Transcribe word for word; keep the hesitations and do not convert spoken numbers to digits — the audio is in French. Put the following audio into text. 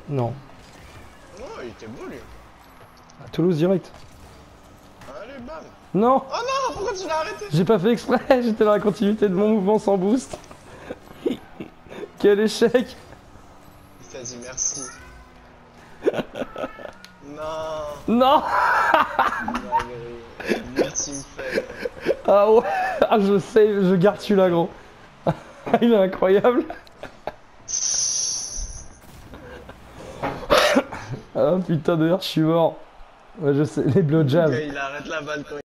Non. Oh, il était beau lui. À Toulouse direct. Allez, bam. Non. Oh non, pourquoi tu l'as arrêté? J'ai pas fait exprès, j'étais dans la continuité de mon mouvement sans boost. Quel échec. Il t'a dit merci. Non. Non. Malgré. L'ultime fail. Ah ouais. Ah je sais, je garde celui-là gros. Il est incroyable. Ah putain d'ailleurs je suis mort. Ouais je sais, les blowjobs. Il arrête la balle quand